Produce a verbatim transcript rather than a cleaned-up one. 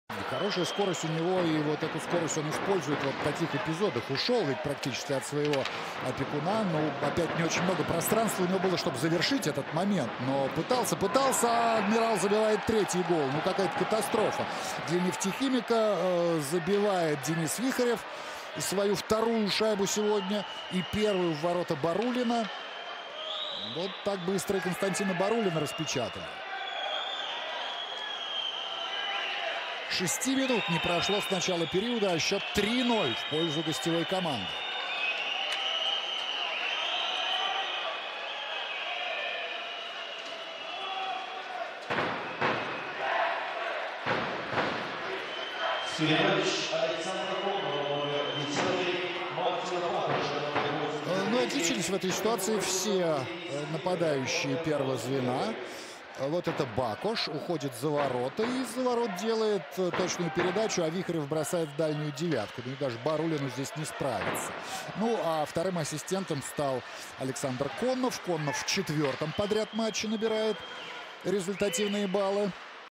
Хорошая скорость у него, и вот эту скорость он использует вот в таких эпизодах. Ушел ведь практически от своего опекуна, но опять не очень много пространства у него было, чтобы завершить этот момент. Но пытался, пытался, а Адмирал забивает третий гол. Ну, какая-то катастрофа. Для нефтехимика э, забивает Денис Вихарев свою вторую шайбу сегодня и первую в ворота Барулина. Вот так быстро и Константина Барулина распечатали. Шести минут не прошло с начала периода, а счет три ноль в пользу гостевой команды. Ну, отличились в этой ситуации все нападающие первого звена. Вот это Бакош, уходит за ворота и из-за ворот делает точную передачу, а Вихарев бросает в дальнюю девятку. Ну и даже Барулину здесь не справится. Ну, а вторым ассистентом стал Александр Коннов. Коннов в четвертом подряд матче набирает результативные баллы.